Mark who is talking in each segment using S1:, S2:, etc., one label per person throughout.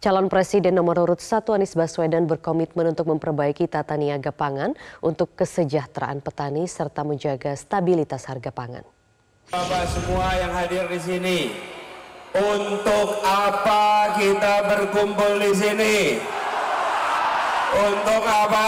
S1: Calon Presiden nomor urut 1 Anies Baswedan berkomitmen untuk memperbaiki tata niaga pangan untuk kesejahteraan petani serta menjaga stabilitas harga pangan.
S2: Bapak semua yang hadir di sini, untuk apa kita berkumpul di sini? Untuk apa?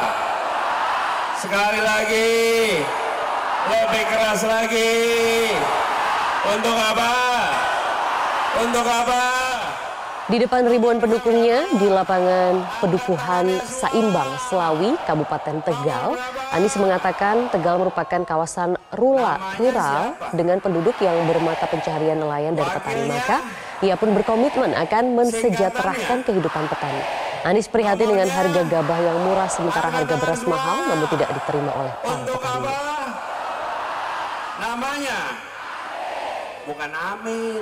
S2: Sekali lagi, lebih keras lagi. Untuk apa? Untuk apa?
S1: Di depan ribuan pendukungnya di lapangan Pedukuhan Saimbang, Slawi, Kabupaten Tegal, Anies mengatakan Tegal merupakan kawasan rural dengan penduduk yang bermata pencaharian nelayan dari petani. Maka ia pun berkomitmen akan mensejahterakan kehidupan petani. Anies prihatin dengan harga gabah yang murah sementara harga beras mahal namun tidak diterima oleh para petani.
S2: Namanya bukan amin.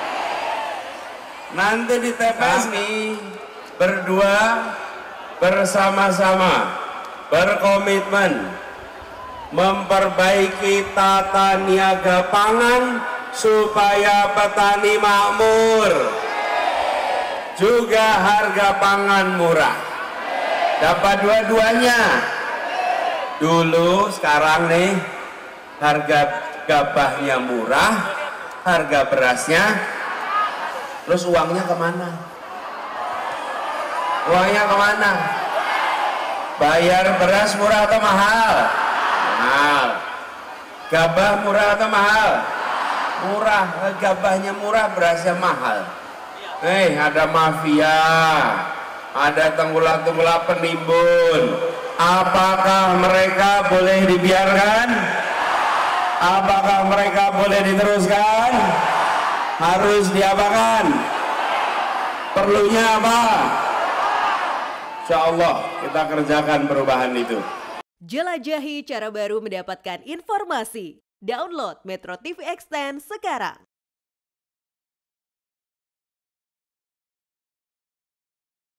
S2: Nanti di TPS kami berdua bersama-sama berkomitmen memperbaiki tata niaga pangan supaya petani makmur, juga harga pangan murah. Dapat dua-duanya. Dulu sekarang nih harga gabahnya murah, harga berasnya. Terus uangnya kemana? Uangnya kemana? Bayar beras murah atau mahal? Mahal. Gabah murah atau mahal? Murah. Gabahnya murah, berasnya mahal. Ada mafia, ada tenggulak-tenggulak penimbun. Apakah mereka boleh dibiarkan? Apakah mereka boleh diteruskan? Harus diapakan? Perlunya apa? Insya Allah kita kerjakan perubahan itu.
S3: Jelajahi cara baru mendapatkan informasi. Download Metro TV Extend sekarang.